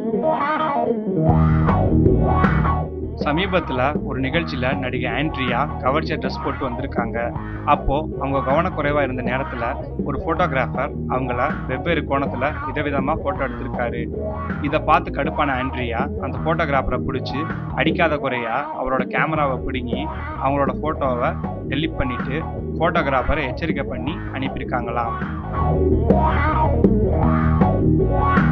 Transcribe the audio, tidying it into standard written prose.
சமீபத்தில் ஒரு நிகழ்ச்சியில் நடிகை ஆண்ட்ரியா கவர்ச்சியா ட்ரெஸ் போட்டு வந்திருக்காங்க. அப்போது அவங்க கவனக்குறைவாக இருந்த நேரத்தில் ஒரு ஃபோட்டோகிராஃபர் அவங்கள வெவ்வேறு கோணத்தில் விதவிதமாக ஃபோட்டோ எடுத்திருக்காரு. இதை பார்த்து கடுப்பான ஆண்ட்ரியா அந்த ஃபோட்டோகிராஃபரை பிடிச்சி அடிக்காத குறையா அவரோட கேமராவை பிடுங்கி அவங்களோட ஃபோட்டோவை டெலீட் பண்ணிட்டு ஃபோட்டோகிராஃபரை எச்சரிக்கை பண்ணி அனுப்பியிருக்காங்களாம்.